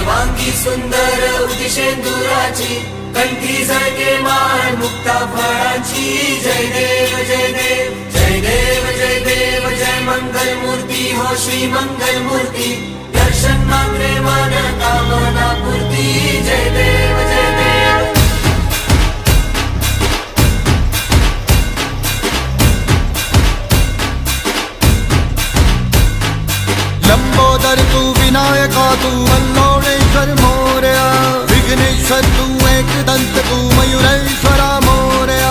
सर्वांगी सुंदर उदिशेंदुराची, कंठी झळके मान मुक्ता फळांची। जय देव जय देव जय देव जय देव जय मंगल मूर्ती हो श्री मंगल मूर्ती, दर्शन मात्रे मन कामना पूर्ती। जय देव जय देव। लंबोदर तू विनायका तू मल्लोळेश्वर मोरया, विघ्नेश्वर तू एकदंत तू मयूरेश्वरा मोरया।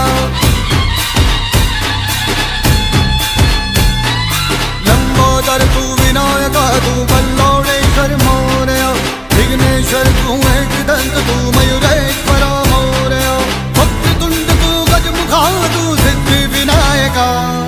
लंबोदर तू विनायका तू मल्लोळेश्वर मोरया, विघ्नेश्वर तू एकदंत तू मयूरेश्वरा मोरया। वक्रतुंड तू गजमुखा तू सिद्धि विनायका,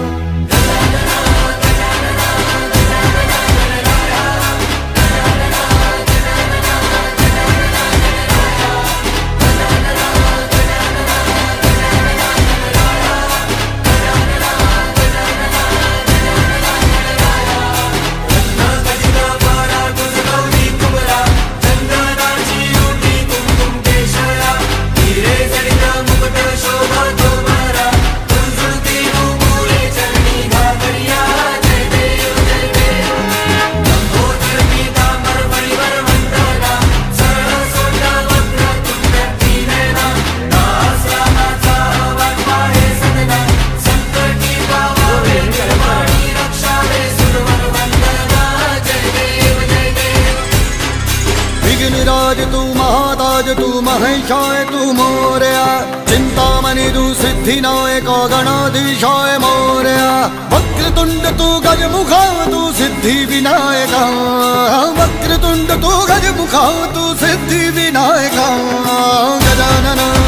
विघ्नराज तू महाताज तू महेशाय तू मोरया। चिंतामणि तू सिद्धिनायक गणाधीशाय मोरया। वक्रतुंड तू गजमुखा तू सिद्धि विनायका, वक्रतुंड तू गजमुखा तू सिद्धि विनायका। गजानन